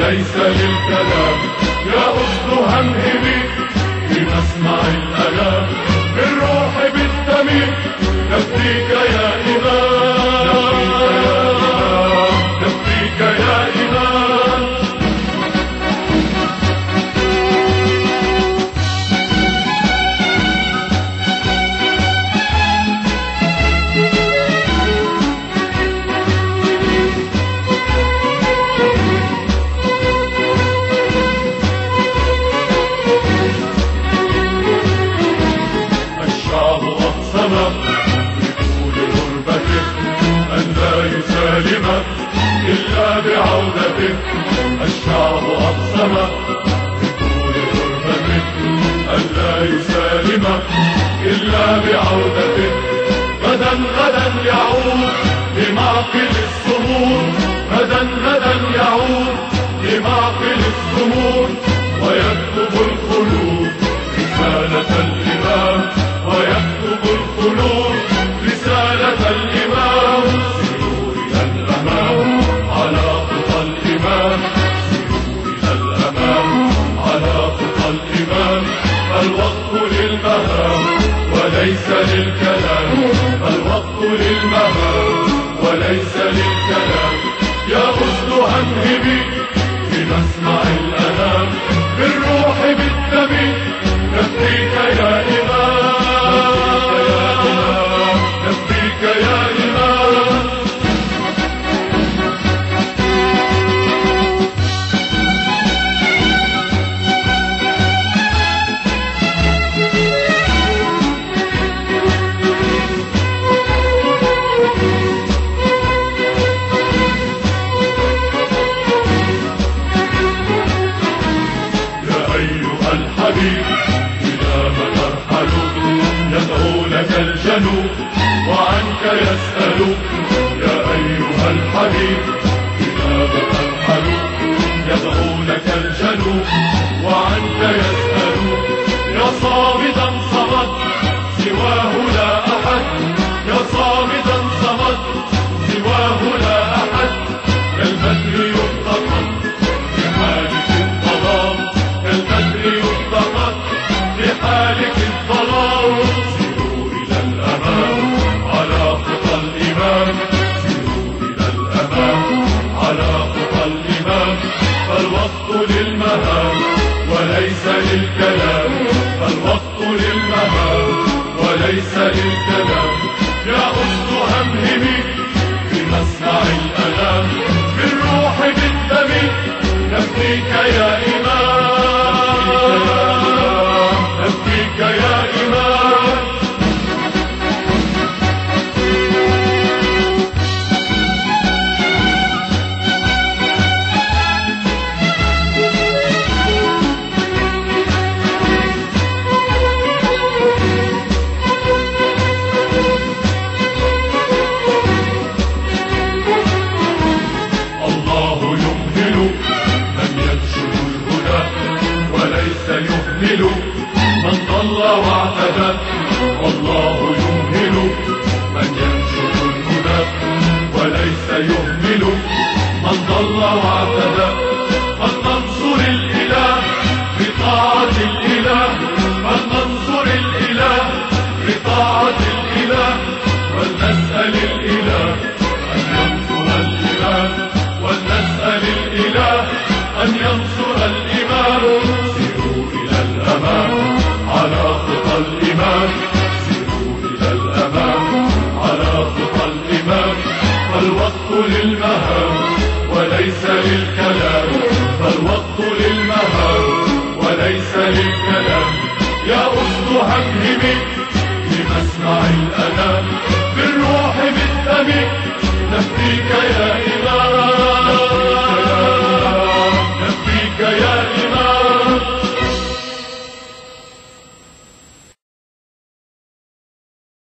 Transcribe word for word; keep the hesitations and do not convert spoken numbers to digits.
وليس للكلام. يا أسد همهمي في مسمع الألام، بالروح بالدم نفديك يا إمام، نفديك يا إمام. الشعب أقسم بطول غربته أن لا يسالم إلا بعودته. الشعب أقسم بطول غربته أن لا يسالم إلا بعودته. غدا غدا يعود لمعقل السمور، غدا غدا يعود لمعقل السمور، ويكتب الخلود رسالة الإمام، ويكتب الخلود رسالة الإمام. سيروا إلى الأمام على خطى الإمام، سيروا إلى الأمام على خطى الإمام. الوقت للمهام وليس للكلام، الوقت للمهام وليس للكلام. يا أسد همهمي في مسمع الأنام، بالروح بالدم نفديك يا إمام، نفديك يا إمام. يا أيها الحبيب إلى ما ترحل، يدعو لك الجنوب وعنك يسأل. يا أيها الحبيب إلى ما ترحل، يدعو لك الجنوب وعنك يسأل. يا صامدا صمد سواه لا أحد، يا صامدا صمد سواه لا أحد. كالبدر يفتقد بحالك الظلام، كالبدر يفتقد بحالك الظلام. سيروا إلى الأمام على خطى الإمام، سيروا إلى الأمام على خطى الإمام. فالوقت للمهام وليس للكلام، الوقت للمهام وليس للكلام. يا أسد همهمي في مسمع الألام، بالروح بالدم نفديك يا إمام، نفديك يا إمام. الله يمهل من ينشد الهدى وليس يهمل من ضل واعتدى. والله يمهل من ينشد الهدى وليس يهمل من ضل واعتدى. فلننصر الإله بطاعة الإله، فلننصر الإله بطاعة الإله. ولنسأل الإله أن ينصر الإمام، ولنسأل الإله أن ينصر الإمام. سيروا إلى الأمام على خطى الإمام، سيروا إلى الأمام على خطى الإمام. فالوقت للمهام وليس للكلام، فالوقت للمهام وليس للكلام. يا أسد همهمي في مسمع الأنام، بالروح بالدم نفديك يا إمام.